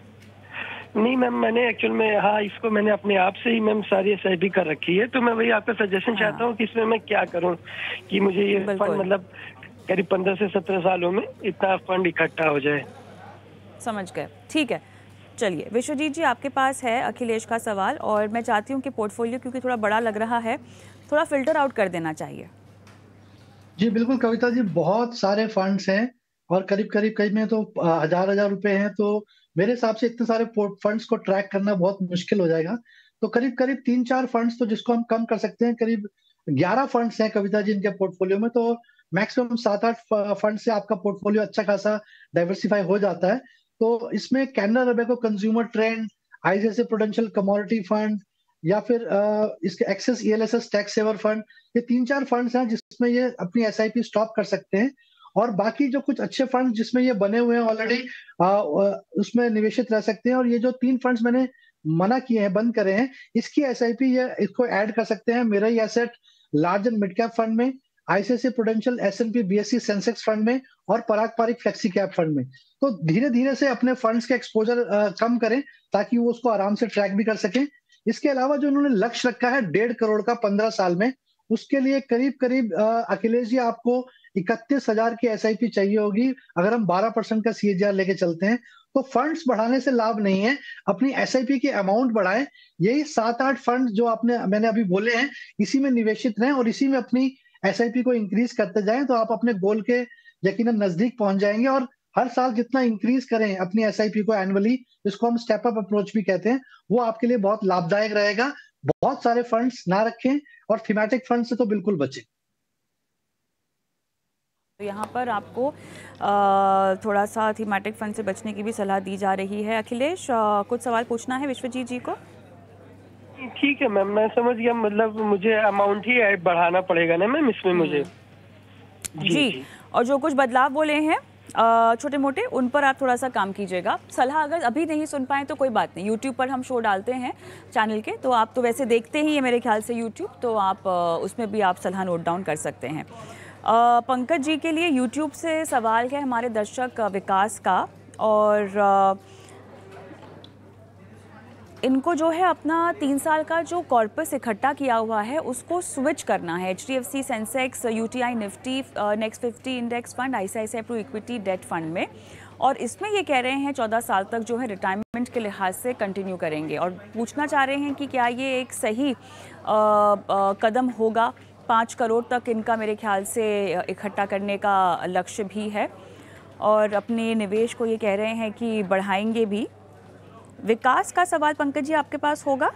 B: नहीं मैम, मैंने एक्चुअल में हाँ इसको मैंने अपने आप से ही मैम सारी एसआईपी कर रखी है, तो मैं वही आपका सजेशन हाँ। चाहता हूँ कि इसमें मैं क्या करूँ कि मुझे ये फंड मतलब करीब पंद्रह से सत्रह सालों में इतना फंड इकट्ठा हो जाए।
A: समझ गए, ठीक है। चलिए विश्वजीत जी, आपके पास है अखिलेश का सवाल और मैं चाहती हूँ कि पोर्टफोलियो क्योंकि थोड़ा बड़ा लग रहा है, थोड़ा फिल्टर आउट कर देना चाहिए।
C: जी बिल्कुल कविता जी, बहुत सारे फंड्स हैं और करीब करीब कई में तो हजार हजार रुपए हैं, तो मेरे हिसाब से इतने सारे फंड्स को ट्रैक करना बहुत मुश्किल हो जाएगा। तो करीब करीब तीन चार फंड्स तो जिसको हम कम कर सकते हैं, करीब ग्यारह फंड्स हैं कविता जी इनके पोर्टफोलियो में, तो मैक्सिमम सात आठ फंड से आपका पोर्टफोलियो अच्छा खासा डाइवर्सिफाई हो जाता है। तो इसमें Canara Robeco consumer trend, ICICI Prudential commodity fund या फिर आ, इसके Axis ELSS tax saver fund, ये तीन चार फंड्स हैं जिसमें ये अपनी एसआईपी स्टॉप कर सकते हैं। और बाकी जो कुछ अच्छे फंड जिसमें ये बने हुए हैं ऑलरेडी, उसमें निवेशित रह सकते हैं। और ये जो तीन फंड्स मैंने मना किए हैं, बंद करे हैं, इसकी एसआईपी ये इसको ऐड कर सकते हैं मेरा ही asset large and mid cap fund में, ICICI Prudential S&P BSE Sensex fund में और Parag Parikh flexi cap fund में। तो धीरे धीरे से अपने फंड्स के एक्सपोजर कम करें ताकि वो उसको आराम से ट्रैक भी कर सकें। इसके अलावा जो उन्होंने लक्ष्य रखा है डेढ़ करोड़ का पंद्रह साल में, उसके लिए करीब करीब अखिलेश जी आपको इकतीस हजार की एसआईपी चाहिए होगी। अगर हम बारह परसेंट का सीएजीआर लेके चलते हैं तो फंड्स बढ़ाने से लाभ नहीं है, अपनी एसआईपी की अमाउंट बढ़ाएं। यही सात आठ फंड जो आपने मैंने अभी बोले हैं, इसी में निवेशित रहें और इसी में अपनी एसआईपी को इंक्रीज करते जाएं, तो आप अपने गोल के यकीनन नजदीक पहुंच जाएंगे। और हर साल जितना इंक्रीज करें अपनी एसआईपी को एनुअली, जिसको हम स्टेप अप अप्रोच भी कहते हैं, वो आपके लिए बहुत लाभदायक रहेगा। बहुत सारे फंड्स ना रखें और थीमेटिक फंड से तो बिल्कुल बचें।
A: तो यहाँ पर आपको थोड़ा सा थीमेटिक फंड से बचने की भी सलाह दी जा रही है। अखिलेश, कुछ सवाल पूछना है विश्वजीत जी को?
B: ठीक है मैम, मैं समझ गया। मतलब मुझे अमाउंट ही बढ़ाना पड़ेगा ना मैम इसमें मुझे?
A: जी, जी। और जो कुछ बदलाव बोले हैं छोटे मोटे, उन पर आप थोड़ा सा काम कीजिएगा। सलाह अगर अभी नहीं सुन पाए तो कोई बात नहीं, यूट्यूब पर हम शो डालते हैं चैनल के, तो आप तो वैसे देखते ही है मेरे ख्याल से यूट्यूब, तो आप उसमें भी आप सलाह नोट डाउन कर सकते हैं। पंकज जी के लिए यूट्यूब से सवाल है हमारे दर्शक विकास का, और इनको जो है अपना तीन साल का जो कॉर्पस इकट्ठा किया हुआ है उसको स्विच करना है। H D F C Sensex, U T I Nifty, next fifty index fund, I C I C I Pru equity debt fund में, और इसमें ये कह रहे हैं चौदह साल तक जो है रिटायरमेंट के लिहाज से कंटिन्यू करेंगे, और पूछना चाह रहे हैं कि क्या ये एक सही आ, आ, कदम होगा। पाँच करोड़ तक इनका मेरे ख्याल से इकट्ठा करने का लक्ष्य भी है, और अपने निवेश को ये कह रहे हैं कि बढ़ाएंगे भी। विकास का सवाल पंकज जी आपके पास होगा?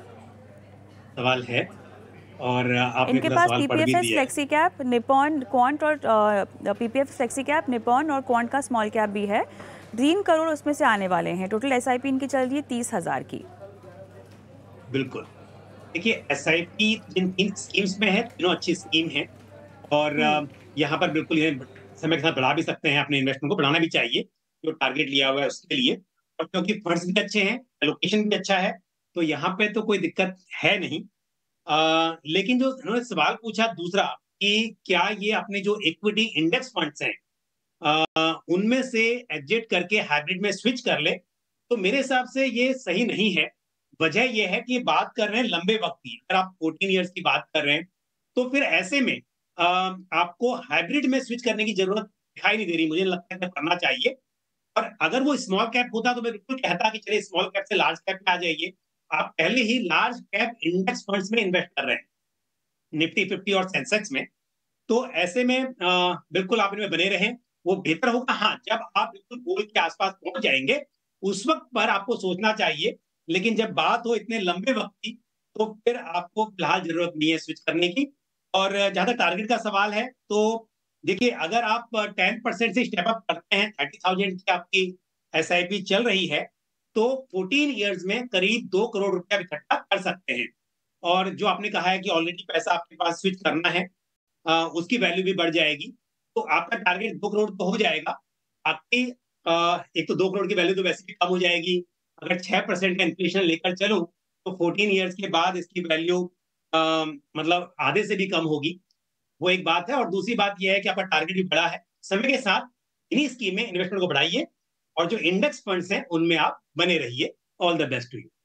E: सवाल है, और आपने
A: इनके पास PPFS flexi cap, Nippon quant, और पीपीएफ फ्लेक्सी कैप, निपॉन और क्वांट का स्मॉल कैप भी है। तीन करोड़ उसमें से आने वाले हैं। टोटल एसआईपी इनकी चल रही है तीस हजार की।
E: बिल्कुल, देखिए एसआईपी जिन तीन स्कीम्स में है, तीनों अच्छी स्कीम है, और यहाँ पर बिल्कुल ये समय के साथ बढ़ा भी सकते हैं, अपने इन्वेस्टमेंट को बढ़ाना भी चाहिए जो टारगेट लिया हुआ है उसके लिए, और क्योंकि फंड्स भी अच्छे हैं, एलोकेशन भी अच्छा है, तो यहाँ पे तो कोई दिक्कत है नहीं। आ, लेकिन जो उन्होंने सवाल पूछा दूसरा कि क्या ये अपने जो इक्विटी इंडेक्स फंड्स हैं आ, उनमें से एग्जिट करके हाइब्रिड में स्विच कर ले, तो मेरे हिसाब से ये सही नहीं है। वजह यह है कि बात कर रहे हैं लंबे वक्त की, अगर आप फोर्टीन ईयर्स की बात कर रहे हैं, तो फिर ऐसे में आ, आपको हाइब्रिड में स्विच करने की जरूरत दिखाई नहीं दे रही। मुझे लगता है करना चाहिए, और अगर वो स्मॉल कैप होता तो मैं बिल्कुल कहता कि चलिए स्मॉल कैप से लार्ज कैप में आ जाइए। आप पहले ही लार्ज कैप इंडेक्स फंड्स में इन्वेस्ट कर रहे हैं, निफ्टी फिफ्टी और सेंसेक्स में, तो ऐसे में आ, बिल्कुल आप इनमें बने रहें, वो बेहतर होगा। हाँ, जब आप बिल्कुल गोल के आसपास पहुंच जाएंगे उस वक्त पर आपको सोचना चाहिए, लेकिन जब बात हो इतने लंबे वक्त की तो फिर आपको फिलहाल जरूरत नहीं है स्विच करने की। और जहां तक टारगेट का सवाल है, तो देखिए अगर आप टेन परसेंट से स्टेप अप करते हैं, थर्टी थाउजेंड की आपकी एसआईपी चल रही है, तो फोर्टीन इयर्स में करीब दो करोड़ रुपया इकट्ठा कर सकते हैं। और जो आपने कहा है कि ऑलरेडी पैसा आपके पास स्विच करना है, आ, उसकी वैल्यू भी बढ़ जाएगी, तो आपका टारगेट दो करोड़ तो हो जाएगा। आपकी आ, एक तो दो करोड़ की वैल्यू तो वैसे भी कम हो जाएगी। अगर छह परसेंट का इन्फ्लेशन लेकर चलूं तो फोर्टीन इयर्स के बाद इसकी वैल्यू मतलब आधे से भी कम होगी, वो एक बात है। और दूसरी बात यह है कि आपका टारगेट भी बड़ा है। समय के साथ इन्हीं स्कीम में इन्वेस्टमेंट को बढ़ाइए, और जो इंडेक्स फंड्स हैं उनमें आप बने रहिए। All the best to you.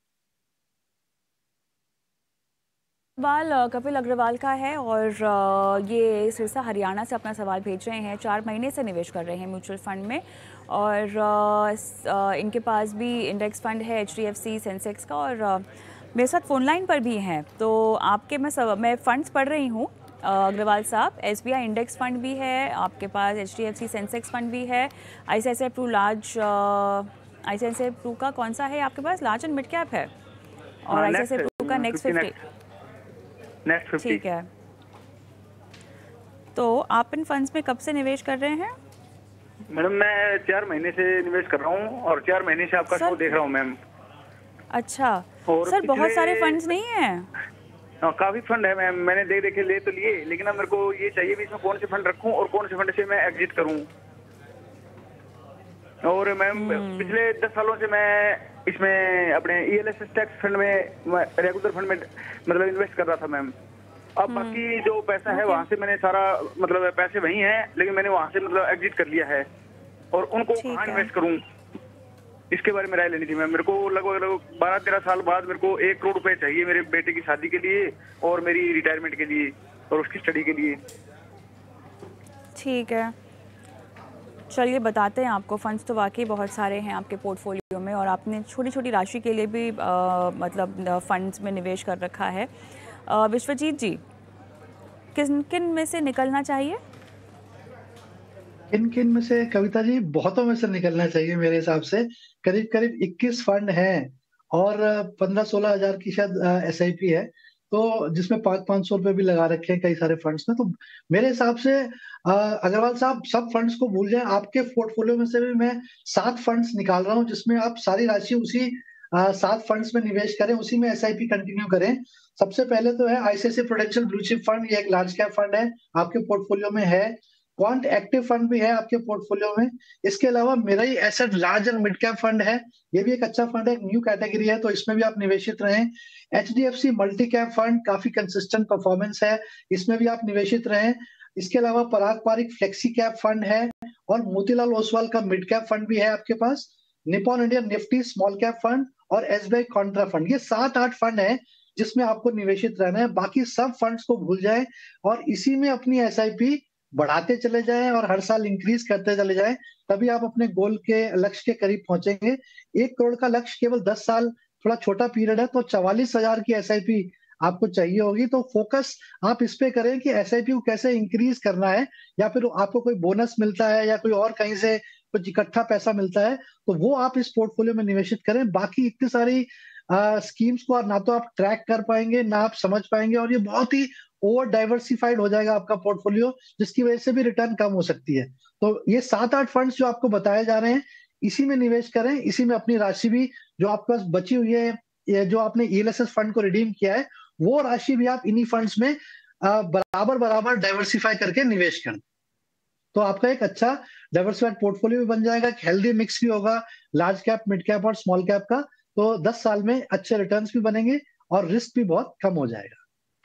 A: सवाल कपिल अग्रवाल का है, और ये सिरसा हरियाणा से अपना सवाल भेज रहे हैं। चार महीने से निवेश कर रहे हैं म्यूचुअल फंड में, और इनके पास भी इंडेक्स फंड है H D F C Sensex का, और मेरे साथ फोन लाइन पर भी हैं। तो आपके मैं सब मैं फंड्स पढ़ रही हूँ अग्रवाल साहब। S B I index fund भी है आपके पास, H D F C Sensex fund भी है, I C I C I Pru large, I C I C I Pru का कौन सा है आपके पास? लार्ज एंड मिड कैप है, और I C I C I Pru का नेक्स्ट फिफ्टी। ठीक है, तो आप इन फंड्स में कब से निवेश कर रहे हैं?
D: मैडम मैं चार महीने से निवेश कर रहा हूँ, और चार महीने से आपका शो देख रहा हूँ मैम।
A: अच्छा सर, बहुत सारे फंड्स नहीं हैं?
D: हाँ, काफी फंड है मैम, मैंने देख देखे ले तो लिए, लेकिन अब मेरे को ये चाहिए भी इसमें कौन से फंड रखूं और कौन से फंड से मैं एग्जिट करूं। और मैम पिछले दस सालों से मैं इसमें अपने E L S tax fund में, रेगुलर फंड में मतलब इन्वेस्ट कर रहा था मैम। अब बाकी जो पैसा है वहाँ से मैंने सारा मतलब पैसे वही हैं, लेकिन मैंने वहाँ से मतलब एग्जिट कर लिया है, और उनको कहाँ इन्वेस्ट करूँ इसके बारे में राय लेनी थी मैम। मेरे को लगभग लगभग बारह तेरह साल बाद मेरे को एक करोड़ रुपए चाहिए मेरे बेटे की शादी के लिए और मेरी रिटायरमेंट के लिए और उसकी स्टडी के लिए।
A: ठीक है, चलिए बताते हैं आपको। फंड्स तो वाकई बहुत सारे हैं आपके पोर्टफोलियो में, और आपने छोटी छोटी राशि के लिए भी आ, मतलब फंड्स में निवेश कर रखा है। आ, विश्वजीत जी, किन किन में से निकलना चाहिए?
C: किन किन में से कविता जी, बहुतों में से निकलना चाहिए मेरे हिसाब से। करीब करीब इक्कीस फंड हैं और पंद्रह सोलह हजार की शायद एस आई पी है, तो जिसमें पाँच पाँच सौ रुपए भी लगा रखे हैं कई सारे फंड्स में। तो मेरे हिसाब से अ, अग्रवाल साहब सब फंड्स को भूल जाएं। आपके पोर्टफोलियो में से भी मैं सात फंड्स निकाल रहा हूं, जिसमें आप सारी राशि उसी अ, सात फंड्स में निवेश करें, उसी में एस आई पी कंटिन्यू करें। सबसे पहले तो है I C I C I Prudential blue chip fund, ये एक लार्ज कैप फंड है, आपके पोर्टफोलियो में है। क्वांट एक्टिव फंड भी है आपके पोर्टफोलियो में। इसके अलावा Mirae asset large and mid cap fund है, ये भी एक अच्छा फंड है, एक न्यू कैटेगरी है, तो इसमें भी आप निवेशित रहें। H D F C multi cap fund काफी कंसिस्टेंट परफॉर्मेंस है, इसमें भी आप निवेशित रहें। इसके अलावा Parag Parikh flexi cap fund है और मोतीलाल ओसवाल का मिड कैप फंड भी है आपके पास। Nippon Indian Nifty small cap fund और S B I contra fund, ये सात आठ फंड है जिसमें आपको निवेशित रहना है। बाकी सब फंड्स को भूल जाएं और इसी में अपनी एस आई पी बढ़ाते चले जाएं और हर साल इंक्रीज करते चले जाएं, तभी आप अपने गोल के लक्ष्य के करीब पहुंचेंगे। एक करोड़ का लक्ष्य केवल दस साल थोड़ा छोटा पीरियड है, तो चवालीस हजार की एस आई पी आपको चाहिए होगी। तो फोकस आप इस पे करें कि एस आई पी को कैसे इंक्रीज करना है, या फिर आपको कोई बोनस मिलता है या कोई और कहीं से कुछ इकट्ठा पैसा मिलता है तो वो आप इस पोर्टफोलियो में निवेशित करें। बाकी इतनी सारी स्कीम्स को ना तो आप ट्रैक कर पाएंगे ना आप समझ पाएंगे, और ये बहुत ही ओवर डाइवर्सिफाइड हो जाएगा आपका पोर्टफोलियो, जिसकी वजह से भी रिटर्न कम हो सकती है। तो ये सात आठ फंड्स जो आपको बताए जा रहे हैं, इसी में निवेश करें, इसी में अपनी राशि भी जो आपके पास बची हुई है, ये जो आपने E L S S fund को रिडीम किया है, वो राशि भी आप इन्हीं फंड्स में बराबर बराबर डाइवर्सिफाई करके निवेश करें। तो आपका एक अच्छा डाइवर्सिफाइड पोर्टफोलियो भी बन जाएगा, हेल्दी मिक्स भी होगा लार्ज कैप, मिड कैप और स्मॉल कैप का। तो दस साल में अच्छे रिटर्न्स भी बनेंगे और रिस्क भी बहुत कम हो जाएगा।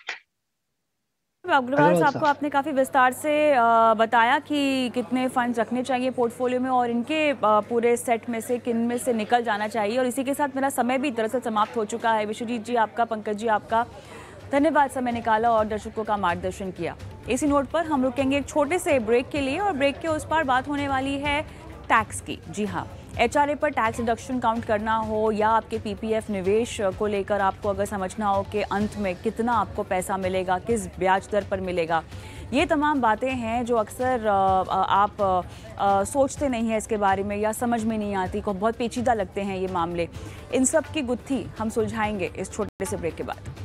A: अग्रवाल साहब को आपने काफ़ी विस्तार से बताया कि कितने फंड्स रखने चाहिए पोर्टफोलियो में और इनके पूरे सेट में से किन में से निकल जाना चाहिए। और इसी के साथ मेरा समय भी दरअसल समाप्त हो चुका है। विश्वजीत जी आपका, पंकज जी आपका धन्यवाद, समय निकाला और दर्शकों का मार्गदर्शन किया। इसी नोट पर हम रुकेंगे एक छोटे से ब्रेक के लिए, और ब्रेक के उस पार बात होने वाली है टैक्स की। जी हाँ, एच आर ए पर टैक्स डिडक्शन काउंट करना हो या आपके पी पी एफ निवेश को लेकर आपको अगर समझना हो कि अंत में कितना आपको पैसा मिलेगा, किस ब्याज दर पर मिलेगा, ये तमाम बातें हैं जो अक्सर आप सोचते नहीं हैं इसके बारे में या समझ में नहीं आती, को बहुत पेचीदा लगते हैं ये मामले। इन सब की गुत्थी हम सुलझाएंगे इस छोटे से ब्रेक के बाद।